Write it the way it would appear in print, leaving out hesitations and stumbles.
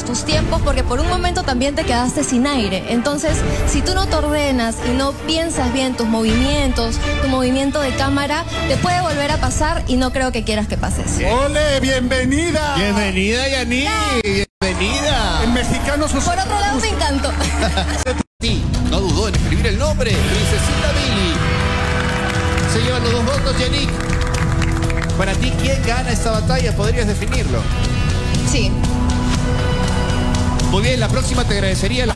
tus tiempos, porque por un momento también te quedaste sin aire. Entonces, si tú no te ordenas y no piensas bien tus movimientos, tu movimiento de cámara, te puede volver a pasar y no creo que quieras que pases. ¡Ole, bienvenida! Bienvenida, Yani. Bienvenida. En mexicano sos... Por otro lado, me encantó. Sí, no dudó en escribir el nombre. Princesita Billy. Se llevan los 2 votos, Yannick. Para ti, ¿quién gana esta batalla? ¿Podrías definirlo? Sí. Muy bien, la próxima te agradecería